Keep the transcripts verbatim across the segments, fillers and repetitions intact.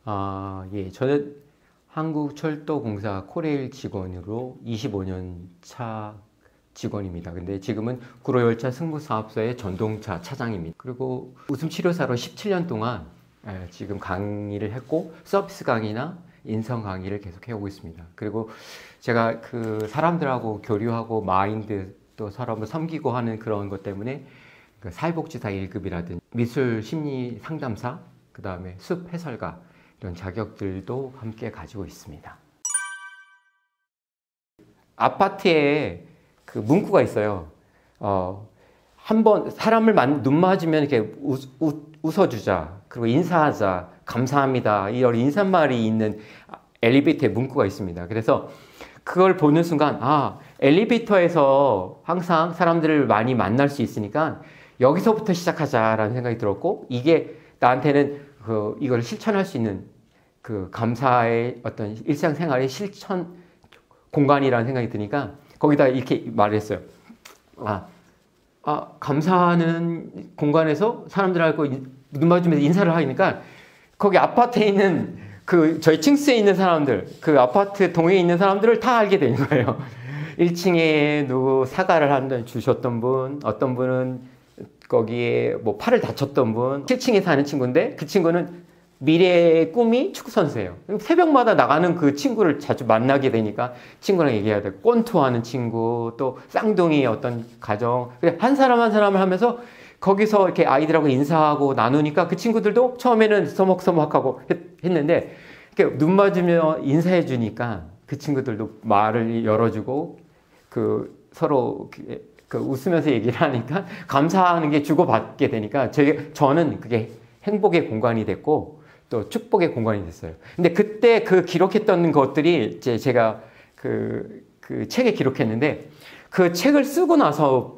아, 예. 저는 한국철도공사 코레일 직원으로 이십오 년 차 직원입니다. 근데 지금은 구로열차 승무사업소의 전동차 차장입니다. 그리고 웃음치료사로 십칠 년 동안 지금 강의를 했고 서비스 강의나 인성 강의를 계속 해오고 있습니다. 그리고 제가 그 사람들하고 교류하고 마인드 또 사람을 섬기고 하는 그런 것 때문에 그 사회복지사 일 급이라든지 미술 심리 상담사, 그 다음에 숲 해설가 이런 자격들도 함께 가지고 있습니다. 아파트에 그 문구가 있어요. 어, 한번 사람을 만, 눈 맞으면 이렇게 웃, 웃, 웃어주자, 그리고 인사하자, 감사합니다, 이런 인사말이 있는 엘리베이터에 문구가 있습니다. 그래서 그걸 보는 순간 아, 엘리베이터에서 항상 사람들을 많이 만날 수 있으니까 여기서부터 시작하자라는 생각이 들었고, 이게 나한테는 그 이걸 실천할 수 있는 그 감사의 어떤 일상생활의 실천 공간이라는 생각이 드니까 거기다 이렇게 말을 했어요. 아, 아 감사하는 공간에서 사람들하고 눈 마주치면서 인사를 하니까 거기 아파트에 있는 그 저희 층수에 있는 사람들, 그 아파트 동에 있는 사람들을 다 알게 되는 거예요. 일 층에 누구 사과를 한번 주셨던 분, 어떤 분은 거기에 뭐 팔을 다쳤던 분, 칠 층에 사는 친구인데 그 친구는 미래의 꿈이 축구선수예요. 새벽마다 나가는 그 친구를 자주 만나게 되니까 친구랑 얘기해야 돼. 꼰투하는 친구, 또 쌍둥이 어떤 가정. 한 사람 한 사람을 하면서 거기서 이렇게 아이들하고 인사하고 나누니까 그 친구들도 처음에는 서먹서먹하고 했, 했는데 이렇게 눈 맞으며 인사해 주니까 그 친구들도 말을 열어주고 그 서로 그 웃으면서 얘기를 하니까 감사하는 게 주고받게 되니까 제, 저는 그게 행복의 공간이 됐고 또 축복의 공간이 됐어요. 근데 그때 그 기록했던 것들이 이제 제가 그, 그 책에 기록했는데 그 책을 쓰고 나서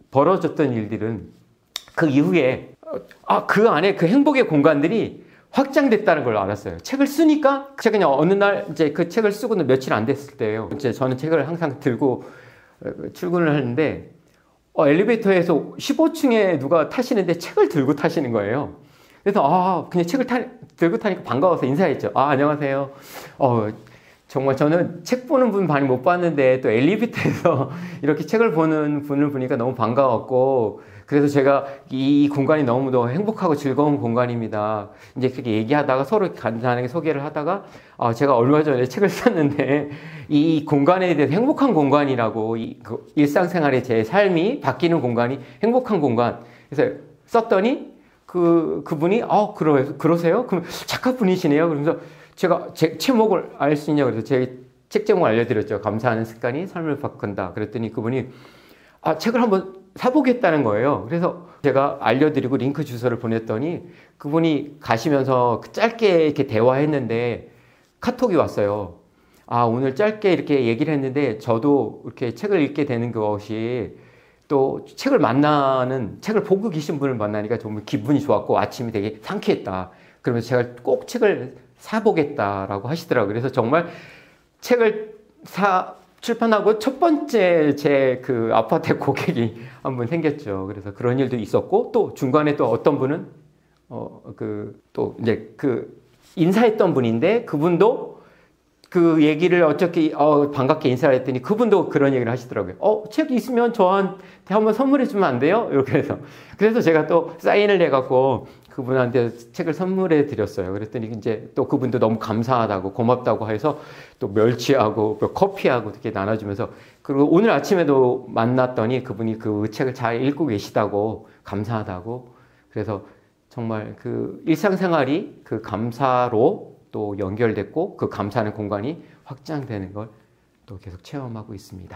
벌어졌던 일들은 그 이후에 아, 그 안에 그 행복의 공간들이 확장됐다는 걸 알았어요. 책을 쓰니까 제가 그냥 어느 날 이제 그 책을 쓰고는 며칠 안 됐을 때예요. 이제 저는 책을 항상 들고 출근을 하는데 어, 엘리베이터에서 십오 층에 누가 타시는데 책을 들고 타시는 거예요. 그래서 아, 그냥 책을 타, 들고 타니까 반가워서 인사했죠. 아, 안녕하세요. 어, 정말 저는 책 보는 분 많이 못 봤는데 또 엘리베이터에서 이렇게 책을 보는 분을 보니까 너무 반가웠고, 그래서 제가 이 공간이 너무도 행복하고 즐거운 공간입니다. 이제 그렇게 얘기하다가 서로 간단하게 소개를 하다가 아, 제가 얼마 전에 책을 썼는데 이 공간에 대해서 행복한 공간이라고, 이 그 일상생활의 제 삶이 바뀌는 공간이 행복한 공간. 그래서 썼더니 그, 그분이, 어, 그러, 그러세요? 그럼 작가분이시네요? 그러면서 제가 제 제목을 알 수 있냐고 그래서 제 책 제목을 알려드렸죠. 감사하는 습관이 삶을 바꾼다. 그랬더니 그분이, 아, 책을 한번 사보겠다는 거예요. 그래서 제가 알려드리고 링크 주소를 보냈더니 그분이 가시면서 짧게 이렇게 대화했는데 카톡이 왔어요. 아, 오늘 짧게 이렇게 얘기를 했는데 저도 이렇게 책을 읽게 되는 것이 또 책을 만나는, 책을 보고 계신 분을 만나니까 정말 기분이 좋았고 아침이 되게 상쾌했다. 그러면서 제가 꼭 책을 사보겠다라고 하시더라고요. 그래서 정말 책을 사, 출판하고 첫 번째 제 그 아파트 고객이 한 분 생겼죠. 그래서 그런 일도 있었고, 또 중간에 또 어떤 분은, 어, 그, 또 이제 그 인사했던 분인데 그분도 그 얘기를 어떻게 어, 반갑게 인사를 했더니 그분도 그런 얘기를 하시더라고요. 어, 책 있으면 저한테 한번 선물해 주면 안 돼요? 이렇게 해서. 그래서 제가 또 사인을 해갖고 그분한테 책을 선물해 드렸어요. 그랬더니 이제 또 그분도 너무 감사하다고 고맙다고 해서 또 멸치하고 커피하고 이렇게 나눠주면서, 그리고 오늘 아침에도 만났더니 그분이 그 책을 잘 읽고 계시다고, 감사하다고. 그래서 정말 그 일상생활이 그 감사로 또 연결됐고 그 감사하는 공간이 확장되는 걸 또 계속 체험하고 있습니다.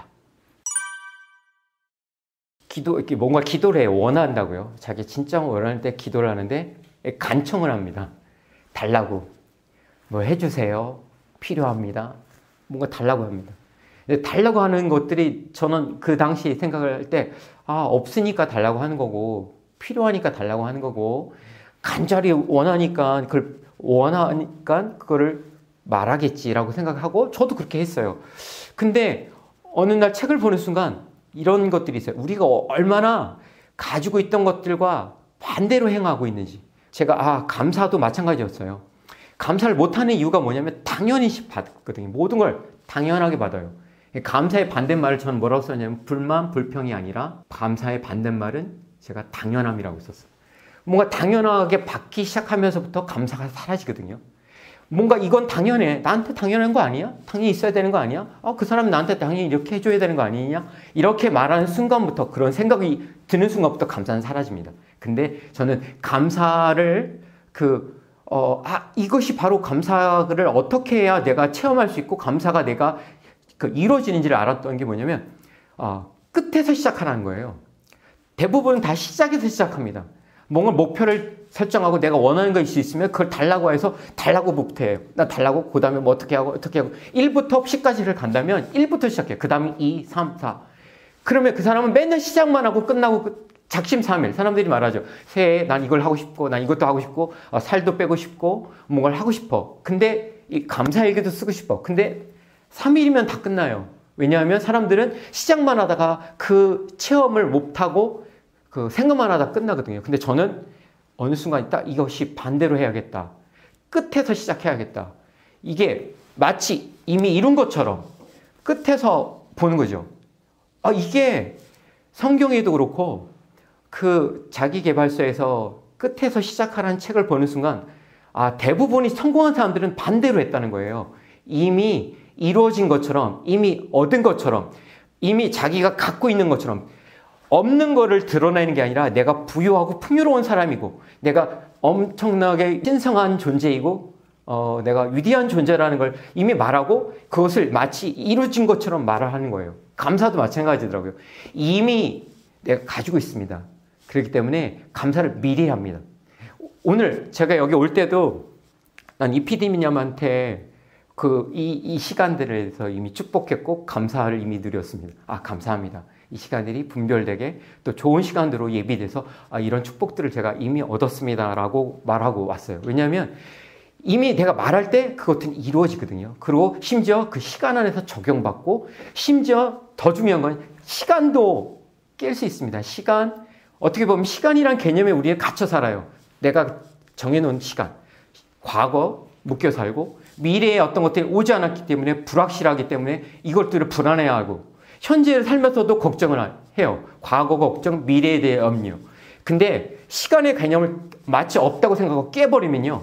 기도, 이렇게 뭔가 기도를 해요. 원한다고요. 자기 진짜 원하는 때 기도를 하는데 간청을 합니다. 달라고. 뭐 해주세요. 필요합니다. 뭔가 달라고 합니다. 근데 달라고 하는 것들이 저는 그 당시 생각을 할 때, 아, 없으니까 달라고 하는 거고, 필요하니까 달라고 하는 거고, 간절히 원하니까 그걸 원하니까 그거를 말하겠지라고 생각하고 저도 그렇게 했어요. 근데 어느 날 책을 보는 순간 이런 것들이 있어요. 우리가 얼마나 가지고 있던 것들과 반대로 행하고 있는지. 제가 아 감사도 마찬가지였어요. 감사를 못하는 이유가 뭐냐면 당연히 받거든요. 모든 걸 당연하게 받아요. 감사의 반대말을 저는 뭐라고 썼냐면 불만, 불평이 아니라 감사의 반대말은 제가 당연함이라고 썼어요. 뭔가 당연하게 받기 시작하면서부터 감사가 사라지거든요. 뭔가 이건 당연해. 나한테 당연한 거 아니야? 당연히 있어야 되는 거 아니야? 어, 그 사람은 나한테 당연히 이렇게 해줘야 되는 거 아니냐? 이렇게 말하는 순간부터, 그런 생각이 드는 순간부터 감사는 사라집니다. 근데 저는 감사를 그, 어, 아, 이것이 바로 감사를 어떻게 해야 내가 체험할 수 있고 감사가 내가 그 이루어지는지를 알았던 게 뭐냐면, 어, 끝에서 시작하라는 거예요. 대부분 다 시작에서 시작합니다. 뭔가 목표를 설정하고 내가 원하는 것이 있으면 그걸 달라고 해서 달라고부터 해요. 나 달라고, 그 다음에 뭐 어떻게 하고 어떻게 하고 일부터 십까지를 간다면 일부터 시작해요. 그 다음에 이, 삼, 사. 그러면 그 사람은 맨날 시작만 하고 끝나고 작심삼일. 사람들이 말하죠. 새해 난 이걸 하고 싶고 난 이것도 하고 싶고 어, 살도 빼고 싶고 뭔가를 하고 싶어. 근데 이 감사일기도 쓰고 싶어. 근데 삼 일이면 다 끝나요. 왜냐하면 사람들은 시작만 하다가 그 체험을 못하고 그 생각만 하다 끝나거든요. 근데 저는 어느 순간 딱 이것이 반대로 해야겠다. 끝에서 시작해야겠다. 이게 마치 이미 이룬 것처럼 끝에서 보는 거죠. 아, 이게 성경에도 그렇고 그 자기계발서에서 끝에서 시작하라는 책을 보는 순간 아, 대부분이 성공한 사람들은 반대로 했다는 거예요. 이미 이루어진 것처럼, 이미 얻은 것처럼, 이미 자기가 갖고 있는 것처럼 없는 거를 드러내는 게 아니라 내가 부유하고 풍요로운 사람이고 내가 엄청나게 신성한 존재이고 어, 내가 위대한 존재라는 걸 이미 말하고 그것을 마치 이루어진 것처럼 말을 하는 거예요. 감사도 마찬가지더라고요. 이미 내가 가지고 있습니다. 그렇기 때문에 감사를 미리 합니다. 오늘 제가 여기 올 때도 난 이 피디님한테 그 이 이 시간들에서 이미 축복했고 감사를 이미 누렸습니다. 아, 감사합니다. 이 시간들이 분별되게 또 좋은 시간으로 예비돼서 아, 이런 축복들을 제가 이미 얻었습니다라고 말하고 왔어요. 왜냐하면 이미 내가 말할 때 그것은 이루어지거든요. 그리고 심지어 그 시간 안에서 적용받고 심지어 더 중요한 건 시간도 깰 수 있습니다. 시간, 어떻게 보면 시간이란 개념에 우리가 갇혀 살아요. 내가 정해놓은 시간, 과거 묶여 살고 미래에 어떤 것들이 오지 않았기 때문에 불확실하기 때문에 이것들을 불안해하고 현재를 살면서도 걱정을 해요. 과거 걱정, 미래에 대해 염려. 근데 시간의 개념을 마치 없다고 생각하고 깨버리면요.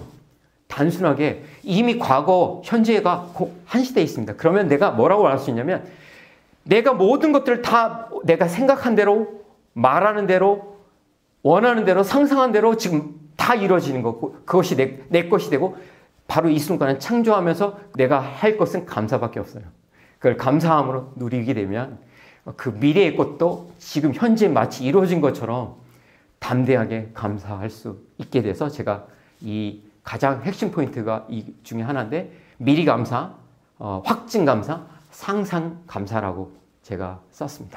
단순하게 이미 과거, 현재가 한시대에 있습니다. 그러면 내가 뭐라고 말할 수 있냐면 내가 모든 것들을 다 내가 생각한 대로, 말하는 대로, 원하는 대로, 상상한 대로 지금 다 이루어지는 거고 그것이 내, 내 것이 되고 바로 이 순간에 창조하면서 내가 할 것은 감사밖에 없어요. 그걸 감사함으로 누리게 되면 그 미래의 것도 지금 현재 마치 이루어진 것처럼 담대하게 감사할 수 있게 돼서 제가 이 가장 핵심 포인트가 이 중에 하나인데 미리 감사, 어, 확증 감사, 상상 감사라고 제가 썼습니다.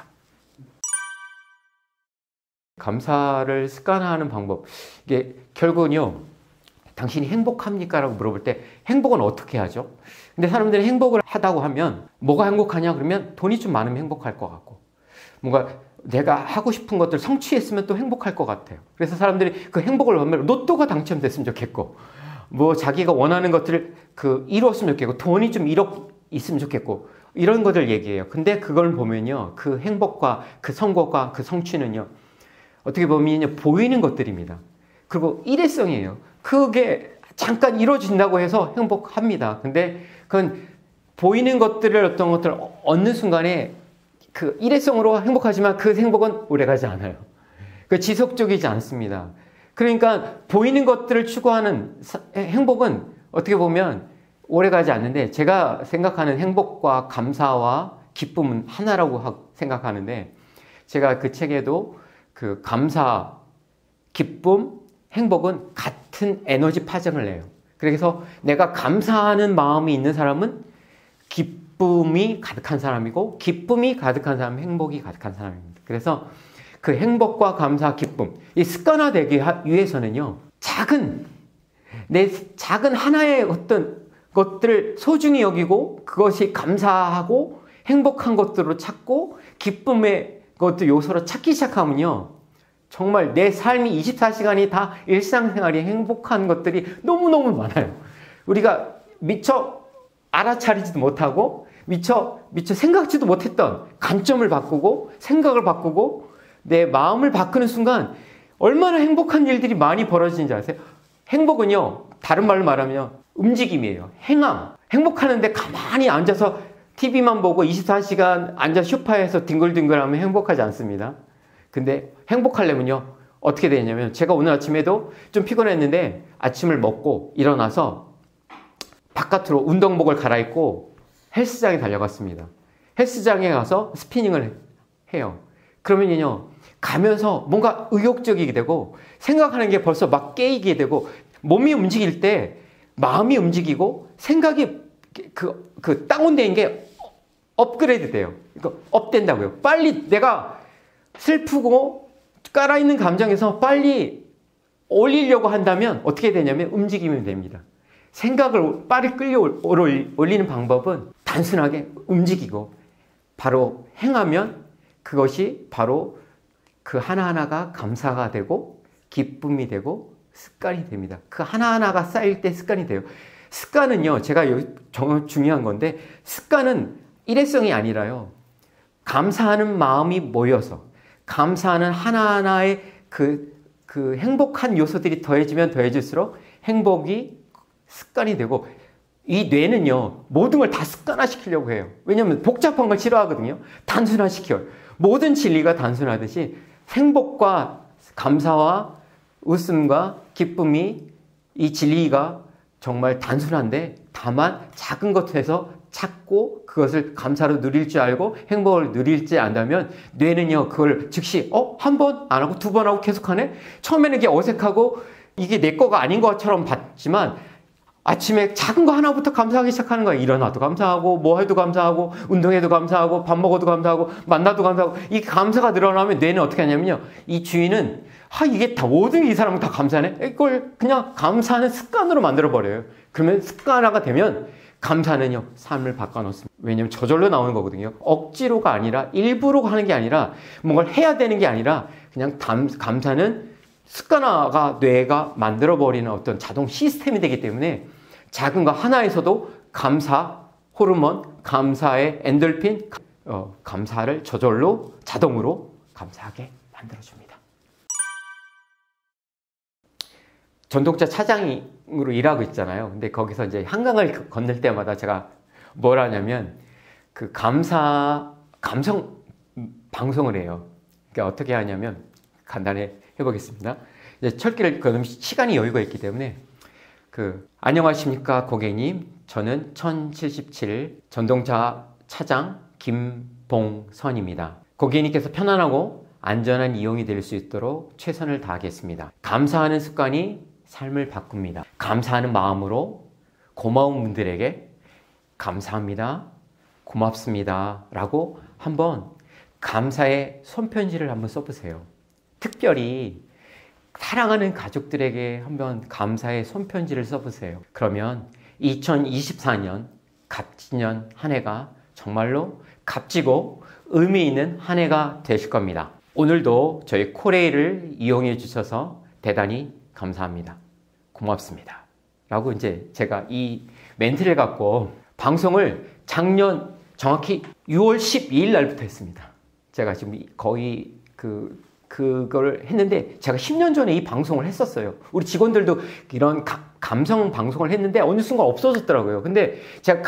감사를 습관화하는 방법. 이게 결국은요. 당신이 행복합니까? 라고 물어볼 때 행복은 어떻게 하죠? 근데 사람들이 행복을 하다고 하면 뭐가 행복하냐? 그러면 돈이 좀 많으면 행복할 것 같고 뭔가 내가 하고 싶은 것들 성취했으면 또 행복할 것 같아요. 그래서 사람들이 그 행복을 하면 로또가 당첨됐으면 좋겠고 뭐 자기가 원하는 것들을 그 이루었으면 좋겠고 돈이 좀 일억 있으면 좋겠고 이런 것들 얘기해요. 근데 그걸 보면요. 그 행복과 그 성공과 그 성취는요. 어떻게 보면 보이는 것들입니다. 그리고 일회성이에요. 그게 잠깐 이루어진다고 해서 행복합니다. 근데 그건 보이는 것들을 어떤 것들을 얻는 순간에 그 일회성으로 행복하지만 그 행복은 오래가지 않아요. 그 지속적이지 않습니다. 그러니까 보이는 것들을 추구하는 행복은 어떻게 보면 오래가지 않는데 제가 생각하는 행복과 감사와 기쁨은 하나라고 생각하는데 제가 그 책에도 그 감사, 기쁨, 행복은 같은 에너지 파장을 내요. 그래서 내가 감사하는 마음이 있는 사람은 기쁨이 가득한 사람이고 기쁨이 가득한 사람은 행복이 가득한 사람입니다. 그래서 그 행복과 감사, 기쁨 이 습관화되기 위해서는요. 작은 내 작은 하나의 어떤 것들을 소중히 여기고 그것이 감사하고 행복한 것들로 찾고 기쁨의 것들 요소로 찾기 시작하면요. 정말 내 삶이 이십사 시간이 다 일상생활이 행복한 것들이 너무너무 많아요. 우리가 미처 알아차리지도 못하고 미처 미처 생각지도 못했던 관점을 바꾸고 생각을 바꾸고 내 마음을 바꾸는 순간 얼마나 행복한 일들이 많이 벌어지는지 아세요? 행복은요, 다른 말로 말하면 움직임이에요. 행함. 행복하는데 가만히 앉아서 티비만 보고 이십사 시간 앉아 소파에서 뒹굴뒹굴하면 행복하지 않습니다. 근데 행복하려면요, 어떻게 되냐면, 제가 오늘 아침에도 좀 피곤했는데 아침을 먹고 일어나서 바깥으로 운동복을 갈아입고 헬스장에 달려갔습니다. 헬스장에 가서 스피닝을 해요. 그러면요, 가면서 뭔가 의욕적이게 되고 생각하는 게 벌써 막 깨이게 되고 몸이 움직일 때 마음이 움직이고 생각이 그, 그 다운된 게 업그레이드 돼요. 그러니까 업된다고요. 빨리 내가 슬프고 깔아있는 감정에서 빨리 올리려고 한다면 어떻게 되냐면 움직이면 됩니다. 생각을 빨리 끌려 올리는 방법은 단순하게 움직이고 바로 행하면 그것이 바로 그 하나하나가 감사가 되고 기쁨이 되고 습관이 됩니다. 그 하나하나가 쌓일 때 습관이 돼요. 습관은요, 제가 여기 정말 중요한 건데, 습관은 일회성이 아니라요, 감사하는 마음이 모여서 감사하는 하나하나의 그, 그 행복한 요소들이 더해지면 더해질수록 행복이 습관이 되고, 이 뇌는요, 모든 걸 다 습관화시키려고 해요. 왜냐하면 복잡한 걸 싫어하거든요. 단순화시켜요. 모든 진리가 단순하듯이 행복과 감사와 웃음과 기쁨이, 이 진리가 정말 단순한데 다만 작은 것에서 찾고 그것을 감사로 누릴 줄 알고 행복을 누릴지 안다면 뇌는요, 그걸 즉시 어? 한 번 안 하고 두 번 하고 계속하네? 처음에는 이게 어색하고 이게 내 거가 아닌 것처럼 봤지만 아침에 작은 거 하나부터 감사하기 시작하는 거예요. 일어나도 감사하고, 뭐 해도 감사하고, 운동해도 감사하고, 밥 먹어도 감사하고, 만나도 감사하고. 이 감사가 늘어나면 뇌는 어떻게 하냐면요, 이 주인은 아, 이게 다 모든 이 사람은 다 감사하네? 이걸 그냥 감사하는 습관으로 만들어버려요. 그러면 습관화가 되면 감사는요, 삶을 바꿔놓습니다. 왜냐면 저절로 나오는 거거든요. 억지로가 아니라, 일부러 하는 게 아니라, 뭔가를 해야 되는 게 아니라 그냥 담, 감사는 습관화가 뇌가 만들어버리는 어떤 자동 시스템이 되기 때문에 작은 거 하나에서도 감사 호르몬, 감사의 엔돌핀, 어, 감사를 저절로 자동으로 감사하게 만들어줍니다. 전동차 차장으로 일하고 있잖아요. 근데 거기서 이제 한강을 건널 때마다 제가 뭘 하냐면 그 감사, 감성 방송을 해요. 그러니까 어떻게 하냐면 간단히 해보겠습니다. 이제 철길을 걸으면 시간이 여유가 있기 때문에 그 안녕하십니까 고객님, 저는 천칠십칠 전동차 차장 김봉선입니다. 고객님께서 편안하고 안전한 이용이 될 수 있도록 최선을 다하겠습니다. 감사하는 습관이 삶을 바꿉니다. 감사하는 마음으로 고마운 분들에게 감사합니다, 고맙습니다 라고 한번 감사의 손편지를 한번 써보세요. 특별히 사랑하는 가족들에게 한번 감사의 손편지를 써보세요. 그러면 이천이십사 년 갑진년 한 해가 정말로 값지고 의미 있는 한 해가 되실 겁니다. 오늘도 저희 코레일을 이용해 주셔서 대단히 감사합니다, 고맙습니다 라고 이제 제가 이 멘트를 갖고 방송을 작년 정확히 유월 십이일 날부터 했습니다. 제가 지금 거의 그 그걸 했는데 제가 십 년 전에 이 방송을 했었어요. 우리 직원들도 이런 가, 감성 방송을 했는데 어느 순간 없어졌더라고요. 근데 제가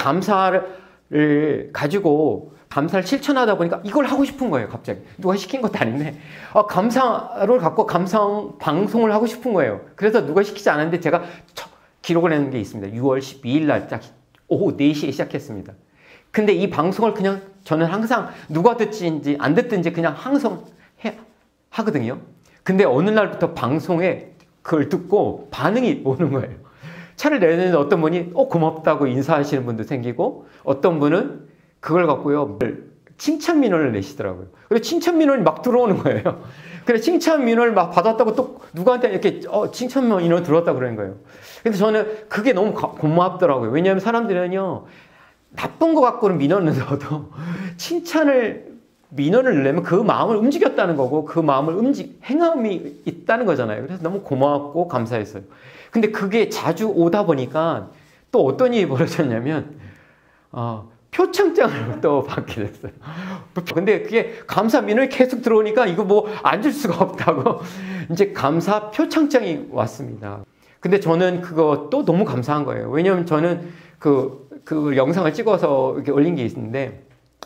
감사를 가지고 감사를 실천하다 보니까 이걸 하고 싶은 거예요. 갑자기 누가 시킨 것도 아닌데 아, 감사를 갖고 감성 방송을 하고 싶은 거예요. 그래서 누가 시키지 않았는데 제가 기록을 해놓은 게 있습니다. 유월 십이일 날 딱 오후 네 시에 시작했습니다. 근데 이 방송을 그냥 저는 항상 누가 듣든지 안 듣든지 그냥 항상 해 하거든요. 근데 어느 날부터 방송에 그걸 듣고 반응이 오는 거예요. 차를 내는데 어떤 분이 어 고맙다고 인사하시는 분도 생기고 어떤 분은 그걸 갖고요 칭찬 민원을 내시더라고요. 그래서 칭찬 민원이 막 들어오는 거예요. 그래서 칭찬 민원을 막 받았다고 또 누구한테 이렇게 어 칭찬 민원 들어왔다 그러는 거예요. 근데 저는 그게 너무 고맙더라고요. 왜냐하면 사람들은요 나쁜 거 갖고는 민원을 넣어도 칭찬을 민원을 내면 그 마음을 움직였다는 거고 그 마음을 움직 행함이 있다는 거잖아요. 그래서 너무 고맙고 감사했어요. 근데 그게 자주 오다 보니까 또 어떤 일이 벌어졌냐면 어, 표창장을 또 받게 됐어요. 근데 그게 감사 민원이 계속 들어오니까 이거 뭐 안 줄 수가 없다고 이제 감사 표창장이 왔습니다. 근데 저는 그거 또 너무 감사한 거예요. 왜냐면 저는 그, 그 영상을 찍어서 이렇게 올린 게 있는데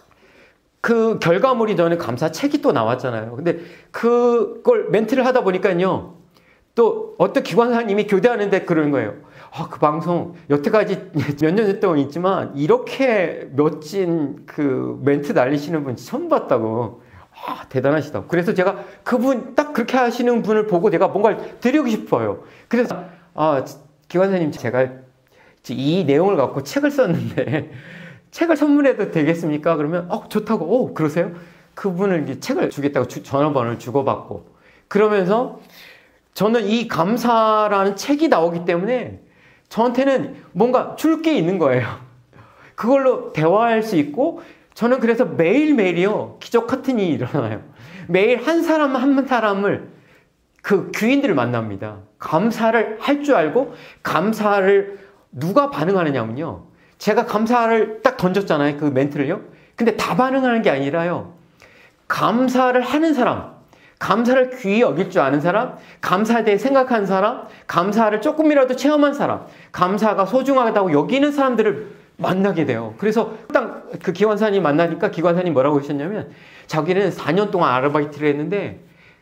그 결과물이 저는 감사 책이 또 나왔잖아요. 근데 그걸 멘트를 하다 보니까요. 또 어떤 기관사님이 교대하는데 그러는 거예요. 아, 그 방송 여태까지 몇 년 동안 있지만 이렇게 멋진 그 멘트 날리시는 분 처음 봤다고. 아, 대단하시다. 그래서 제가 그분 딱 그렇게 하시는 분을 보고 내가 뭔가를 드리고 싶어요. 그래서 아, 기관사님 제가 이 내용을 갖고 책을 썼는데 책을 선물해도 되겠습니까? 그러면 어, 좋다고. 오, 그러세요? 그분을 이제 책을 주겠다고 주, 전화번호를 주고받고 그러면서 저는 이 감사라는 책이 나오기 때문에 저한테는 뭔가 줄 게 있는 거예요. 그걸로 대화할 수 있고 저는 그래서 매일매일이요. 기적 같은 일이 일어나요. 매일 한 사람 한 사람을 그 귀인들을 만납니다. 감사를 할 줄 알고 감사를 누가 반응하느냐면요. 제가 감사를 딱 던졌잖아요. 그 멘트를요. 근데 다 반응하는 게 아니라요. 감사를 하는 사람, 감사를 귀히 여길 줄 아는 사람, 감사에 대해 생각하는 사람, 감사를 조금이라도 체험한 사람, 감사가 소중하다고 여기는 사람들을 만나게 돼요. 그래서 딱 그 기관사님 만나니까 기관사님 뭐라고 하셨냐면 자기는 사 년 동안 아르바이트를 했는데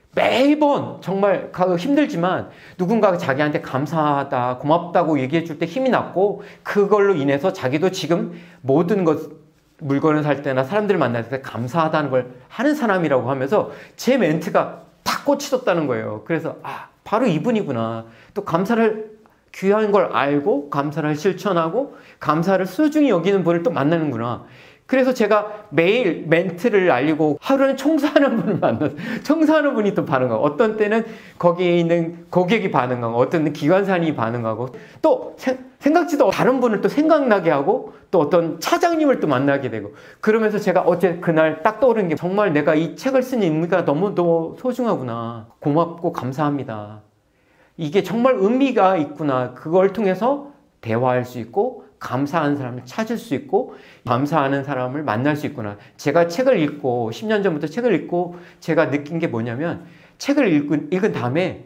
매번 정말 힘들지만 누군가가 자기한테 감사하다, 고맙다고 얘기해 줄 때 힘이 났고 그걸로 인해서 자기도 지금 모든 것 물건을 살 때나 사람들을 만날 때 감사하다는 걸 하는 사람이라고 하면서 제 멘트가 탁 꽂히셨다는 거예요. 그래서 아, 바로 이분이구나. 또 감사를 귀한 걸 알고 감사를 실천하고 감사를 소중히 여기는 분을 또 만나는구나. 그래서 제가 매일 멘트를 알리고 하루는 청소하는 분을 만나서 청소하는 분이 또 반응하고 어떤 때는 거기에 있는 고객이 반응하고 어떤 때는 기관사님이 반응하고 또 생각지도 다른 분을 또 생각나게 하고 또 어떤 차장님을 또 만나게 되고 그러면서 제가 어제 그날 딱 떠오른 게 정말 내가 이 책을 쓴 의미가 너무너무 소중하구나. 고맙고 감사합니다. 이게 정말 의미가 있구나. 그걸 통해서 대화할 수 있고 감사하는 사람을 찾을 수 있고 감사하는 사람을 만날 수 있구나. 제가 책을 읽고 십 년 전부터 책을 읽고 제가 느낀 게 뭐냐면 책을 읽은, 읽은 다음에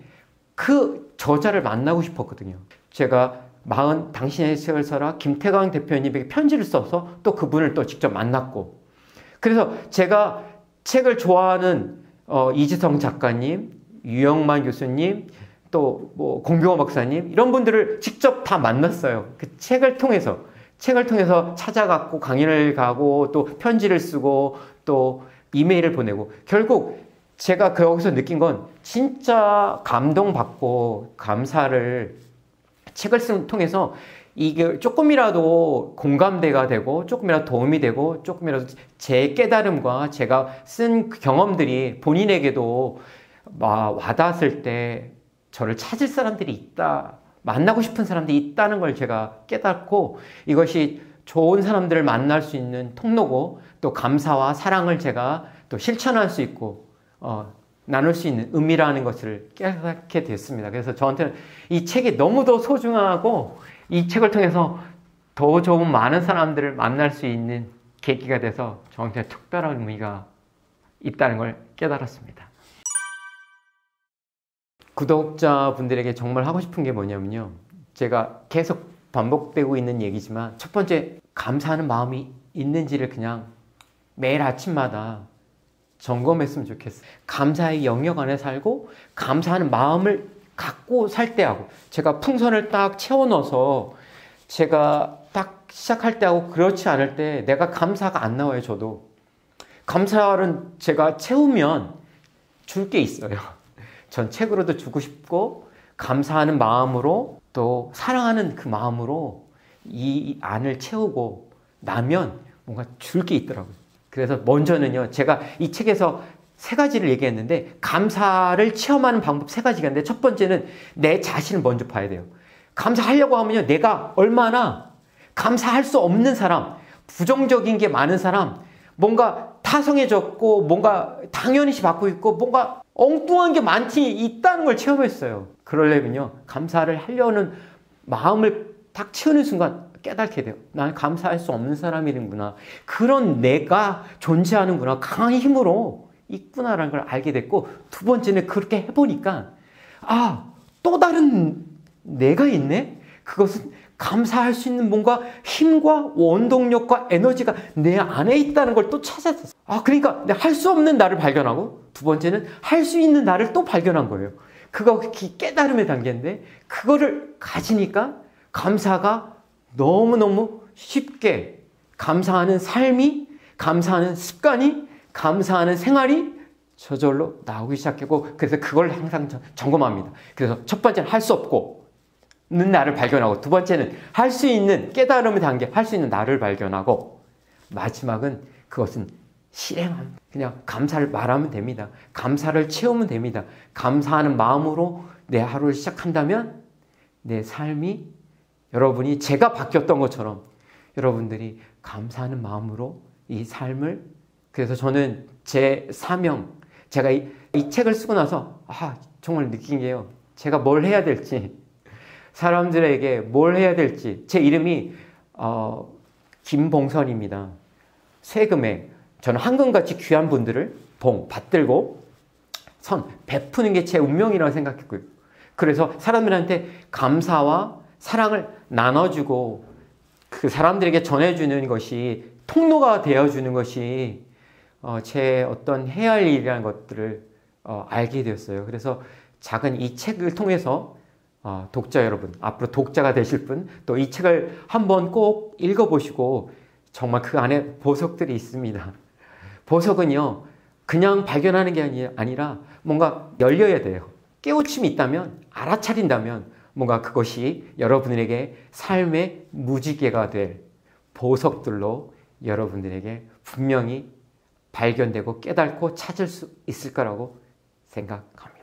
그 저자를 만나고 싶었거든요. 제가 마흔 당신의 책을 써라 김태광 대표님에게 편지를 써서 또 그분을 또 직접 만났고 그래서 제가 책을 좋아하는 어, 이지성 작가님, 유영만 교수님 또 뭐 공병호 박사님 이런 분들을 직접 다 만났어요. 그 책을 통해서 책을 통해서 찾아갔고 강연을 가고 또 편지를 쓰고 또 이메일을 보내고 결국 제가 거기서 느낀 건 진짜 감동받고 감사를 책을 쓰는 통해서 이게 조금이라도 공감대가 되고 조금이라도 도움이 되고 조금이라도 제 깨달음과 제가 쓴 경험들이 본인에게도 와닿았을 때 저를 찾을 사람들이 있다, 만나고 싶은 사람들이 있다는 걸 제가 깨닫고 이것이 좋은 사람들을 만날 수 있는 통로고 또 감사와 사랑을 제가 또 실천할 수 있고 어, 나눌 수 있는 의미라는 것을 깨닫게 됐습니다. 그래서 저한테는 이 책이 너무도 소중하고 이 책을 통해서 더 좋은 많은 사람들을 만날 수 있는 계기가 돼서 저한테 특별한 의미가 있다는 걸 깨달았습니다. 구독자분들에게 정말 하고 싶은 게 뭐냐면요. 제가 계속 반복되고 있는 얘기지만 첫 번째 감사하는 마음이 있는지를 그냥 매일 아침마다 점검했으면 좋겠어요. 감사의 영역 안에 살고 감사하는 마음을 갖고 살 때 하고 제가 풍선을 딱 채워 넣어서 제가 딱 시작할 때 하고 그렇지 않을 때 내가 감사가 안 나와요. 저도 감사를 제가 채우면 줄 게 있어요. 전 책으로도 주고 싶고 감사하는 마음으로 또 사랑하는 그 마음으로 이 안을 채우고 나면 뭔가 줄 게 있더라고요. 그래서 먼저는요. 제가 이 책에서 세 가지를 얘기했는데 감사를 체험하는 방법 세 가지가 있는데 첫 번째는 내 자신을 먼저 봐야 돼요. 감사하려고 하면요. 내가 얼마나 감사할 수 없는 사람, 부정적인 게 많은 사람, 뭔가 타성해졌고 뭔가 당연시 받고 있고 뭔가 엉뚱한 게 많지 있다는 걸 체험했어요. 그러려면요. 감사를 하려는 마음을 딱 채우는 순간 깨닫게 돼요. 나는 감사할 수 없는 사람이구나. 그런 내가 존재하는구나. 강한 힘으로 있구나라는 걸 알게 됐고, 두 번째는 그렇게 해보니까 아, 또 다른 내가 있네? 그것은 감사할 수 있는 뭔가 힘과 원동력과 에너지가 내 안에 있다는 걸 또 찾았어요. 아, 그러니까 할 수 없는 나를 발견하고, 두 번째는 할 수 있는 나를 또 발견한 거예요. 그거 깨달음의 단계인데, 그거를 가지니까 감사가 너무너무 쉽게, 감사하는 삶이, 감사하는 습관이, 감사하는 생활이 저절로 나오기 시작하고, 그래서 그걸 항상 점검합니다. 그래서 첫 번째는 할 수 없고 는 나를 발견하고, 두 번째는 할 수 있는 깨달음의 단계, 할 수 있는 나를 발견하고, 마지막은 그것은 실행합니다. 그냥 감사를 말하면 됩니다. 감사를 채우면 됩니다. 감사하는 마음으로 내 하루를 시작한다면 내 삶이, 여러분이 제가 바뀌었던 것처럼 여러분들이 감사하는 마음으로 이 삶을, 그래서 저는 제 사명, 제가 이, 이 책을 쓰고 나서 아, 정말 느낀 게요. 제가 뭘 해야 될지, 사람들에게 뭘 해야 될지. 제 이름이 어, 김봉선입니다. 세금에 저는 황금같이 귀한 분들을 봉, 받들고 선, 베푸는 게 제 운명이라고 생각했고요. 그래서 사람들한테 감사와 사랑을 나눠주고 그 사람들에게 전해주는 것이, 통로가 되어주는 것이 어, 제 어떤 해야 할 일이라는 것들을 어, 알게 되었어요. 그래서 작은 이 책을 통해서 어, 독자 여러분, 앞으로 독자가 되실 분, 또 이 책을 한번 꼭 읽어보시고, 정말 그 안에 보석들이 있습니다. 보석은요, 그냥 발견하는 게 아니라 뭔가 열려야 돼요. 깨우침이 있다면, 알아차린다면 뭔가 그것이 여러분에게 삶의 무지개가 될 보석들로 여러분들에게 분명히 발견되고 깨닫고 찾을 수 있을 거라고 생각합니다.